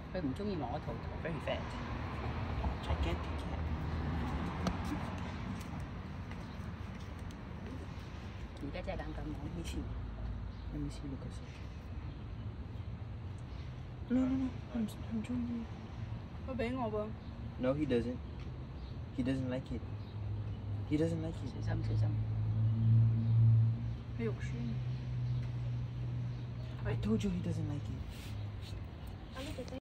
佢唔中意摸兔兔 Very fat. Gigantic cat. 而家真係咁摸以前。 Let me see, look at it. No. I'm doing it. 佢俾我噃。 No, he doesn't. He doesn't like it. He doesn't like it. 小心。佢肉酸。 I told you he doesn't like it.